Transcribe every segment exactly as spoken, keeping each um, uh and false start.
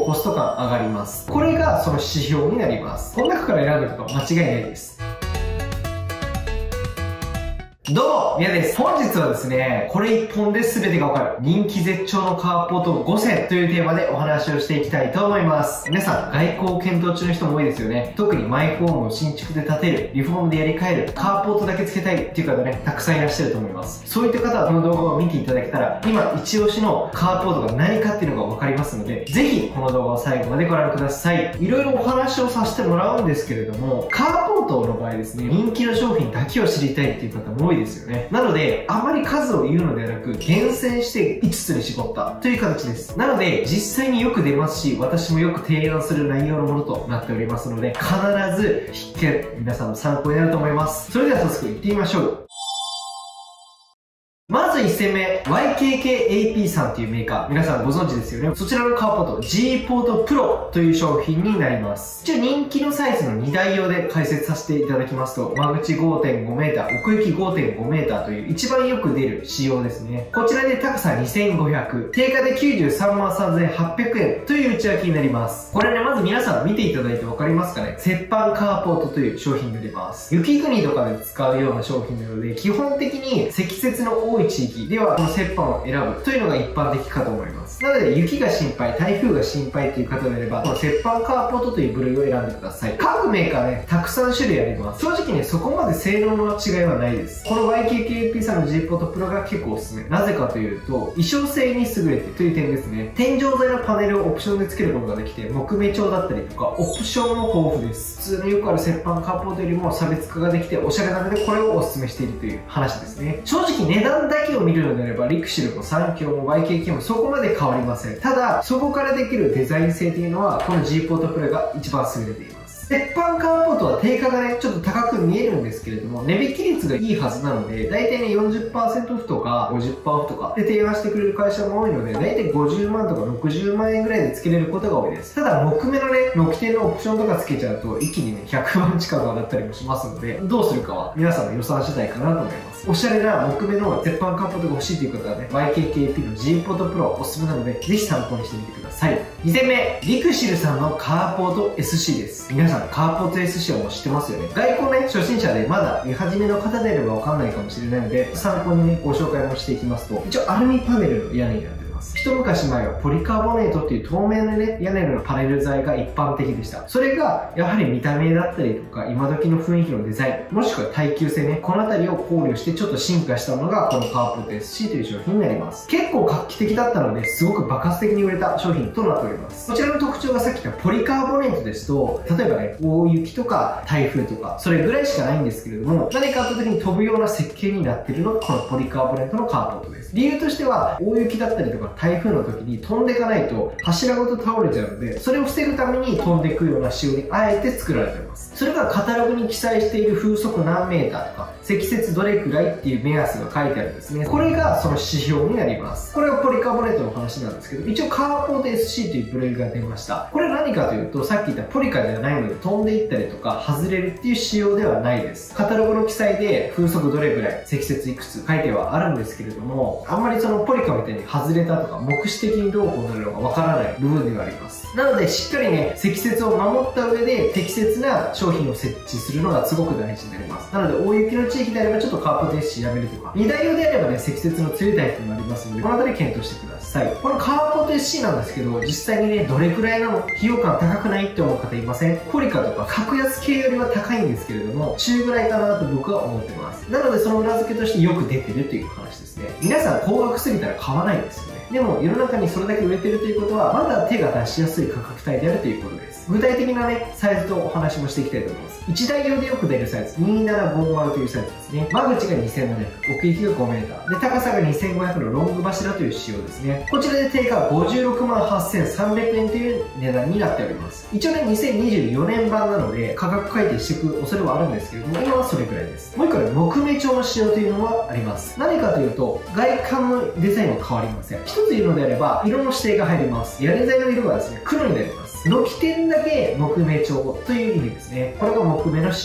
構コスト感上がります。これがその指標になります。この中から選ぶとか間違いないです。どうも、みやです。本日はですね、これ一本で全てがわかる人気絶頂のカーポートごせんというテーマでお話をしていきたいと思います。皆さん、外交を検討中の人も多いですよね。特にマイホームを新築で建てる、リフォームでやり替える、カーポートだけ付けたいっていう方ね、たくさんいらっしゃると思います。そういった方はこの動画を見ていただけたら、今一押しのカーポートが何かっていうのがわかりますので、ぜひこの動画を最後までご覧ください。いろいろお話をさせてもらうんですけれども、カーポートの場合ですね、人気の商品だけを知りたいっていう方も多いですよね。なので、あまり数を言うのではなく、厳選していつつに絞ったという形です。なので、実際によく出ますし、私もよく提案する内容のものとなっておりますので、必ず必見、皆さんの参考になると思います。それでは早速行ってみましょう。まずいち戦目、ワイケーケーエーピー さんっていうメーカー。皆さんご存知ですよね。そちらのカーポート、G ポートプロという商品になります。一応人気のサイズのに台用で解説させていただきますと、間口 ごてんごメーター、奥行き ごてんごメーターという一番よく出る仕様ですね。こちらで高さにせんごひゃく、定価できゅうじゅうさんまんさんぜんはっぴゃくえんという内訳になります。これね、まず皆さん見ていただいてわかりますかね。雪板カーポートという商品になります。雪国とかで使うような商品なので、基本的に積雪の多い地域では、この雪板を選ぶというのが一般的かと思います。なので、雪が心配、台風が心配という方であれば、この雪板カーポートという部類を選んでください。各メーカーね、たくさん種類あります。正直ね、そこまで性能の違いはないです。この ワイケーケーエーピー さんの G ポートプロが結構おすすめ。なぜかというと、衣装性に優れているという点ですね。天井材のパネルをオプションで付けることができて、木目調だったりとか、オプションも豊富です。普通のよくある雪板カーポートよりも差別化ができて、おしゃれなので、これをおすすめしているという話ですね。正直値段だけを見るのであれば、リクシルもサンキョーも ワイケーケー もそこまで変わりません。ただ、そこからできるデザイン性というのは、この G ポートプロが一番優れています。雪板カーポートは定価がね、ちょっと高く見えるんですけれども、値引き率がいいはずなので、だいたいね、よんじゅっパーセント オフとか ごじゅっパーセント オフとかで提案してくれる会社も多いので、だいたいごじゅうまんとかろくじゅうまんえんぐらいで付けれることが多いです。ただ、木目のね、木点のオプションとか付けちゃうと、一気にね、ひゃくまん近く上がったりもしますので、どうするかは皆さんの予算次第かなと思います。おしゃれな木目の雪板カーポートが欲しいという方はね、ワイケーケーエーピー の G ポートプロおすすめなので、ぜひ参考にしてみてください。に戦目、リクシルさんのカーポート エスシー です。皆さん、カーポート エスシー はもう知ってますよね。外交ね、初心者でまだ見始めの方であればわかんないかもしれないので、参考にね、ご紹介もしていきますと、一応アルミパネルの屋根になってます。一昔前はポリカーボネートっていう透明なね、屋根のパネル材が一般的でした。それが、やはり見た目だったりとか、今時の雰囲気のデザイン、もしくは耐久性ね、このあたりを考慮してちょっと進化したのが、このカーポート エスシー という商品になります。結構画期的だったので、すごく爆発的に売れた商品となっております。こちらの特徴がさっき言ったポリカーボネートですと、例えばね、大雪とか台風とか、それぐらいしかないんですけれども、何かあった時に飛ぶような設計になっているのが、このポリカーボネートのカーポートです。理由としては、大雪だったりとか台風の時に飛んでいかないと柱ごと倒れちゃうので、それを防ぐために飛んでいくような仕様にあえて作られています。それがカタログに記載している風速何メーターとか、積雪どれくらいっていう目安が書いてあるんですね。これがその指標になります。これはポリカーボネートの話なんですけど、一応カーポート エスシー という部類が出ました。これは何かというと、さっき言ったポリカではないので飛んでいったりとか外れるっていう仕様ではないです。カタログの記載で風速どれぐらい、積雪いくつ書いてはあるんですけれども、あんまりそのポリカみたいに外れたとか目視的にどうこうなるのがわからない部分ではあります。なのでしっかりね、積雪を守った上で適切な商品を設置するのがすごく大事になります。なので大雪の地域であればちょっとカーポート エスシー やめるとか、に台用であればね、積雪の強いタイプもありますので、このあたり検討してください。このカーポート エスシー なんですけど、実際にね、どれくらいなの費用感高くないって思う方いません？ポリカとか格安系よりは高いんですけれども、中ぐらいかなと僕は思ってます。なのでその裏付けとしてよく出てるという話ですね。皆さん高額すぎたら買わないんですよね。でも世の中にそれだけ売れてるということは、まだ手が出しやすい価格帯であるということです。具体的なね、サイズとお話もしていきたいと思います。いち台用でよく出るサイズ、にせんななひゃくごじゅうというサイズですね。間口がにせんななひゃく、奥行きがごメーター。で、高さがにせんごひゃくのロング柱という仕様ですね。こちらで定価ごじゅうろくまんはっせんさんびゃくえんという値段になっております。一応ね、にせんにじゅうよねん版なので、価格改定していく恐れはあるんですけれども、今はそれくらいです。もう一個ね、木目調の仕様というのはあります。何かというと、外観のデザインは変わりません。一つ言うのであれば、色の指定が入ります。屋根材の色はですね、黒になります。軒点だけ木目調という意味ですね。これが木目の仕様です。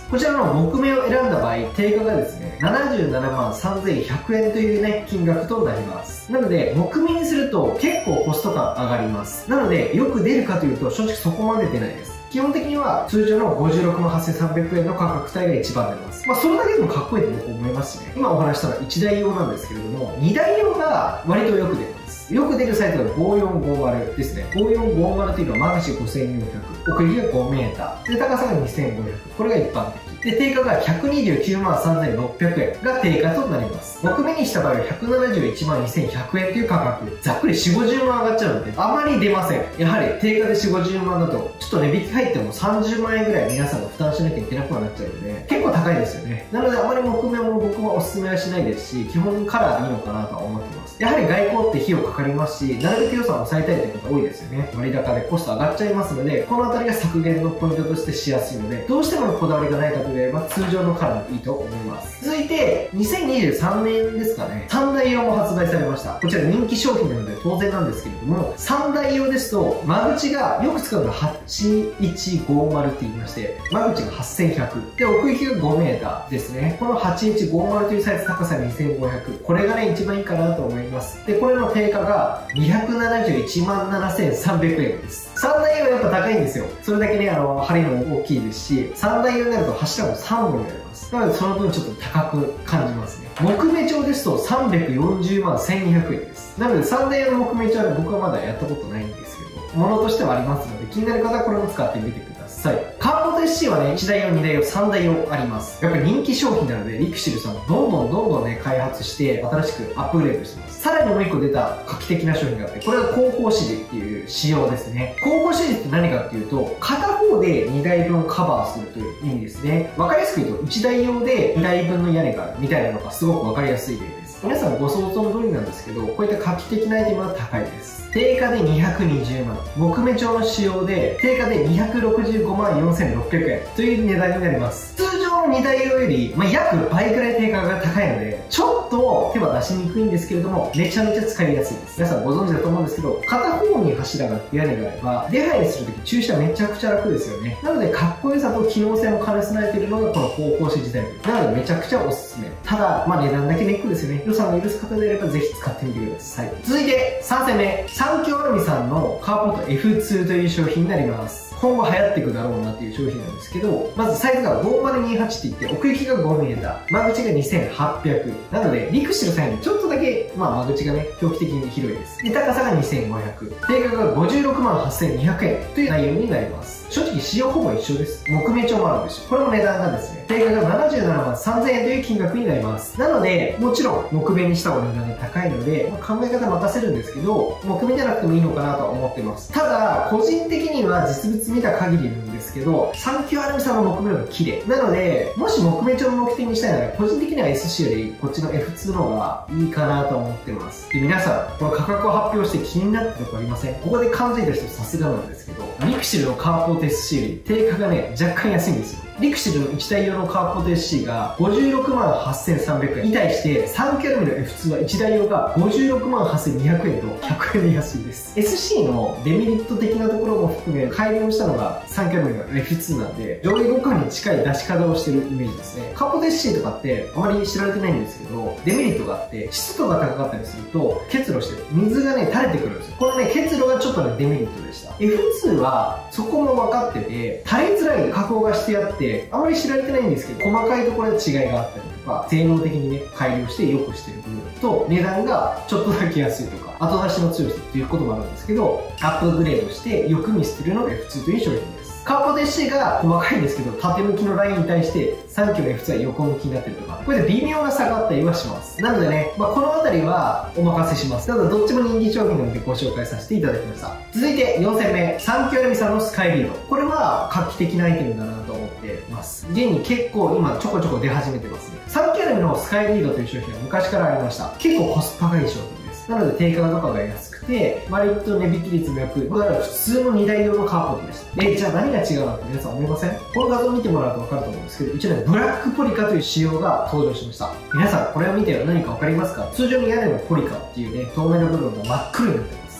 こちらの木目を選んだ場合、定価がですね、ななじゅうななまんさんぜんひゃくえんというね、金額となります。なので、木目にすると結構コスト感上がります。なので、よく出るかというと、正直そこまで出ないです。基本的には通常のごじゅうろくまんはっせんさんびゃくえんの価格帯が一番出ます。まあそれだけでもかっこいいと僕思いますしね。今お話したのはいちだい用なんですけれども、にだい用が割とよく出るんです。よく出るサイトがごよんごまるですね。ごよんごまるというのは間口ごせんよんひゃく、奥行きがごメーター、で高さがにせんごひゃく、これが一般的。で、定価がひゃくにじゅうきゅうまんさんぜんろっぴゃくえんが定価となります。木目にした場合はひゃくななじゅういちまんにせんひゃくえんという価格。ざっくりよんじゅうごじゅうまん上がっちゃうので、あまり出ません。やはり定価でよんじゅうごじゅうまんだと、ちょっと値引き入ってもさんじゅうまんえんぐらい皆さんが負担しなきゃいけなくなっちゃうので、結構高いですよね。なのであまり木目も僕はおすすめはしないですし、基本カラーでいいのかなとは思ってます。やはり外交って費用かかりますし、なるべく予算を抑えたいという方多いですよね。割高でコスト上がっちゃいますので、このあたりが削減のポイントとしてしやすいので、どうしてもこだわりがないかといえば通常のカラーでいいと思います。続いて、にせんにじゅうさんねんですかね、さんだい用も発売されました。こちら人気商品なので当然なんですけれども、さんだい用ですと、間口がよく使うのがはちいちごまるって言いまして、間口がはっせんひゃく。で、奥行きがごメーターですね。このはちいちごまるというサイズ、高さにせんごひゃく。これがね、一番いいかなと思います。で、これの定価がにひゃくななじゅういちまんななせんさんびゃくえんです。さんだい用はやっぱ高いんですよ。それだけね、あの、針も大きいですし、さんだい用になると柱もさんぼんになります。なので、その分ちょっと高く感じますね。木目調ですとさんびゃくよんじゅうまんせんにひゃくえんです。なので、さんだい用の木目調は僕はまだやったことないんですけど、ものとしてはありますので、気になる方はこれも使ってみてください。カーポート エスシー はね、いちだい用、にだい用、さんだい用あります。やっぱり人気商品なので、リクシルさんもどんどんどんどんね、開発して、新しくアップグレードしてます。さらにもう一個出た画期的な商品があって、これは後方指示っていう仕様ですね。後方指示って何かっていうと、片方でにだいぶんカバーするという意味ですね。わかりやすく言うと、いちだい用でにだいぶんの屋根があるみたいなのがすごくわかりやすい例です。皆さんご想像の通りなんですけど、こういった画期的なアイテムは高いです。定価でにひゃくにじゅうまん、木目調の仕様で定価でにひゃくろくじゅうごまんよんせんろっぴゃくえんという値段になります。通常のにだい用より、まあ、約倍くらい定価が高いので、ちょっと手は出しにくいんですけれども、めちゃめちゃ使いやすいです。皆さんご存知だと思うんですけど、片方に柱があって屋根があれば、出入りするとき駐車めちゃくちゃ楽ですよね。なので、かっこよさと機能性も兼ね備えているのがこの後方指示タイプ。なので、めちゃくちゃおすすめ。ただ、まあ値段だけネックですよね。予算を許す方であれば、ぜひ使ってみてください。続いて、さんせんめ。三京アルミさんのカーポート エフツー という商品になります。今後流行っていくだろうなっていう商品なんですけど、まずサイズがごまるにはちって言って、奥行きがごメーター、間口がにせんはっぴゃく。なので、リクシルさんよりちょっとだけ、まあ間口がね、狂気的に広いです。で、高さがにせんごひゃく。定価がごじゅうろくまんはっせんにひゃくえんという内容になります。正直、仕様ほぼ一緒です。木目調もあるんですよ。これも値段がですね、定価がななじゅうななまんさんぜんえんという金額になります。なので、もちろん、木目にした方が値段が高いので、まあ、考え方任せるんですけど、木目じゃなくてもいいのかなとは思ってます。ただ、個人的には実物見た限りなんですけど、サンキューアルミさんの木目の方が綺麗。なので、もし木目調の目的にしたいなら、個人的には エスシー よりこっちの エフツー の方がいいかなと思ってます。で、皆さん、この価格を発表して気になったとこありません？ここで感づいた人さすがなんですけど、リクシルのカーポート エスシー より定価がね、若干安いんですよ。リクシルのいちだい用のカーポート エスシー がごじゅうろくまんはっせんさんびゃくえんに対してサンキューアルミの エフツー はいちだい用がごじゅうろくまんはっせんにひゃくえんとひゃくえんで安いです。エスシー のデメリット的なところも含め改良したのがサンキューアルミの エフツー なんで、上下互換に近い出し方をしてるイメージですね。カーポート エスシー とかってあまり知られてないんですけど、デメリットがあって湿度が高かったりすると結露して水がね垂れてくるんですよ。このね結露がちょっとねデメリットでした。エフツー はそこも分かってて垂れづらい加工がしてあってあまり知られてないんですけど、細かいところで違いがあったりとか性能的にね改良して良くしてる部分と値段がちょっとだけ安いとか後出しの強さっていうこともあるんですけど、アップグレードしてよく見捨てるのが エフツー という商品です。カーポート エスシー が細かいんですけど、縦向きのラインに対してさんキューの エフツー は横向きになってるとか、これで微妙な差があったりはします。なのでね、まあ、このあたりはお任せします。ただどっちも人気商品なのでご紹介させていただきました。続いてよんせんめ、サンキューアルミさんのスカイリード。これは画期的なアイテムだなと思ってます。現に結構今ちょこちょこ出始めてますね。サンキューアルミのスカイリードという商品は昔からありました。結構コスパがいい商品です。なので定価とかが安くて、割と値引き率もよく、だから普通のにだい用のカーポートでした。え、じゃあ何が違うのって皆さん思いません？この画像を見てもらうと分かると思うんですけど、一応ね、ブラックポリカという仕様が登場しました。皆さんこれを見て何か分かりますか？通常に屋根のポリカっていうね、透明な部分が真っ黒になってます。 。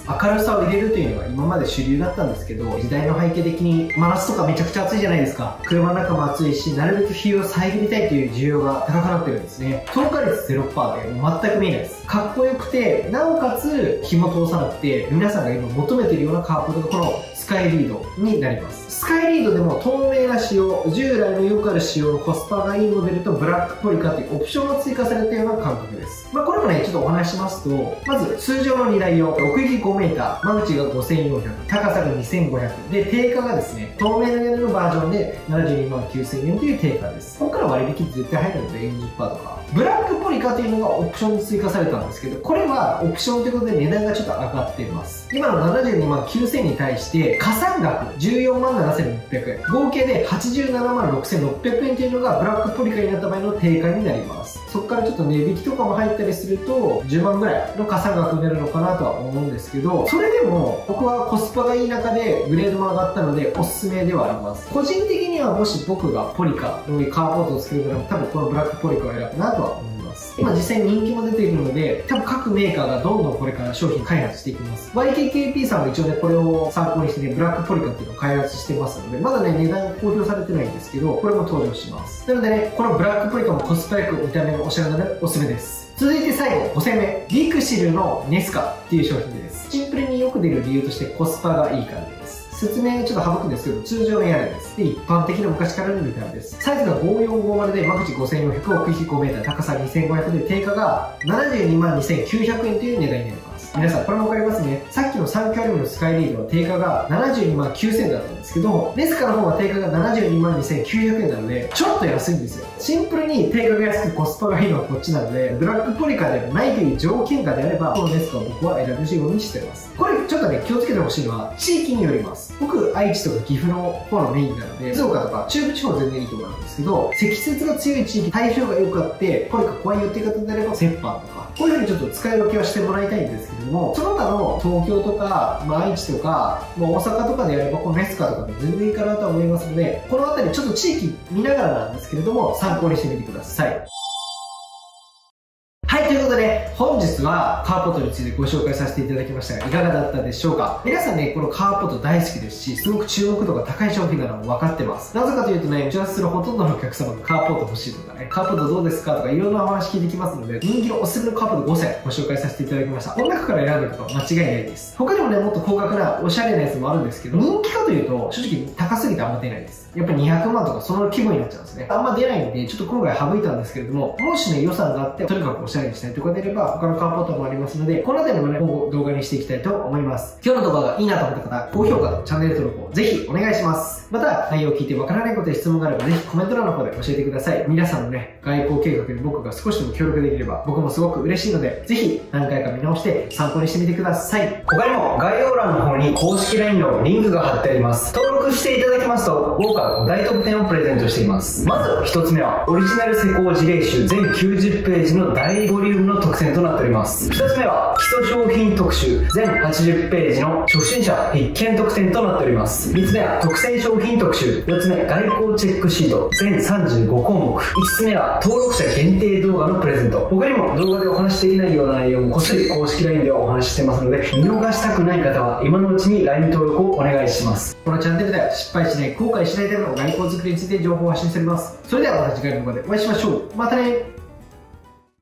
明るさを入れるというのが今まで主流だったんですけど、時代の背景的に真夏とかめちゃくちゃ暑いじゃないですか。車の中も暑いし、なるべく日を遮りたいという需要が高くなってるんですね。透過率 ゼロパーセント で全く見えないです。かっこよくて、なおかつ日も通さなくて、皆さんが今求めているようなカーポートがこのスカイリードになります。スカイリードでも透明な仕様、従来のよくある仕様のコスパがいいモデルとブラックポリカというオプションが追加されたような感覚です。まあこれもね、ちょっとお話しますと、まず通常のに台用、奥行き ごメーター、間口がごせんよんひゃく、高さがにせんごひゃく、で、定価がですね、透明の屋根のバージョンでななじゅうにまんきゅうせんえんという定価です。ここから割引絶対入るので よんじゅっパーセント とか。ブラックポリカというのがオプションに追加されたんですけど、これはオプションということで値段がちょっと上がっています。今のななじゅうにまんきゅうせんに対して、加算額じゅうよんまんななせんろっぴゃくえん、合計ではちじゅうななまんろくせんろっぴゃくえんというのがブラックポリカになった場合の定価になります。そこからちょっと値引きとかも入ったりすると、じゅうまんぐらいの加算額になるのかなとは思うんですけど、それでも僕はコスパがいい中でグレードも上がったのでおすすめではあります。個人的にはもし僕がポリカのカーポートを作るなら多分このブラックポリカを選ぶなとは思います。今実際に人気も出ているので、多分各メーカーがどんどんこれから商品開発していきます。ワイケーケーピー さんも一応ね、これを参考にしてね、ブラックポリカっていうのを開発してますので、まだね、値段公表されてないんですけど、これも登場します。なのでね、このブラックポリカもコスパよく見た目がおしゃれなのでおすすめです。続いて最後、ごせんめ。リクシルのネスカっていう商品です。シンプルによく出る理由としてコスパがいいからです。説明ちょっと省くんですけど、通常の屋根です。で、一般的な昔からの見た目です。サイズがごよんごまるで、間口ごせんよんひゃく、奥行きごメーター、高さにせんごひゃくで、定価がななじゅうにまんにせんきゅうひゃくえんという値段になります。皆さん、これもわかりますね。さっきのさんきゅうアルミのスカイリードは定価がななじゅうにまんきゅうせんだったんですけど、ネスカの方は定価がななじゅうにまんにせんきゅうひゃくえんなので、ちょっと安いんですよ。シンプルに定価が安くコスパがいいのはこっちなので、ブラックポリカではないという条件下であれば、このネスカを僕は選ぶようにしています。これちょっとね、気をつけてほしいのは、地域によります。僕、愛知とか岐阜の方のメインなので、静岡とか中部地方は全然いいと思うんですけど、積雪が強い地域、台風がよくあって、ポリカ怖いよっていう方であれば、折半とか、こういうふうにちょっと使い分けはしてもらいたいんですけども、その他の東京とか、まあ、愛知とか、まあ、大阪とかでやれば、このネスカとかで全然いいかなとは思いますので、このあたりちょっと地域見ながらなんですけれども、参考にしてみてください。はい、ということで、本日はカーポットについてご紹介させていただきましたが、いかがだったでしょうか。皆さんね、このカーポット大好きですし、すごく注目度が高い商品なのも分かってます。なぜかというとね、打ち合わせするほとんどのお客様がカーポット欲しいとかね、カーポットどうですかとかいろんなお話聞いてきますので、人気のおすすめのカーポットごせんご紹介させていただきました。この中から選んでいくと間違いないです。他にもね、もっと高額なおしゃれなやつもあるんですけど、人気かというと、正直高すぎてあんま出ないです。やっぱりにひゃくまんとかその規模になっちゃうんですね。あんま出ないんで、ちょっと今回省いたんですけれども、もしね、予算があって、とにかくおしゃれにしたいとかであれば、他のカーポットもありますので、この辺りもね、今後動画にしていきたいと思います。今日の動画がいいなと思った方、高評価とチャンネル登録をぜひお願いします。また、内容を聞いてわからないことや質問があれば、ぜひコメント欄の方で教えてください。皆さんのね、外交計画に僕が少しでも協力できれば、僕もすごく嬉しいので、ぜひ何回か見直して参考にしてみてください。他にも概要欄の方に公式 ライン のリンクが貼ってあります。登録していただきますと、豪華ご大特典をプレゼントしています。まずひとつめは、オリジナル施工事例集全きゅうじゅっページの大ボリュームの特選となっております。ふたつめは、基礎商品特集全はちじゅっページの初心者必見特典となっております。みっつめは、特選商品特集。よっつめ、外交チェックシート全さんじゅうごこうもく。いつつめは、登録者限定動画のプレゼント。他にも動画でお話しできないような内容もこっそり公式 ライン ではお話ししてますので、見逃したくない方は今のうちに ライン 登録をお願いします。このチャンネルでは失敗しない、後悔しないための外交作りについて情報を発信しております。それではまた次回の動画でお会いしましょう。またね。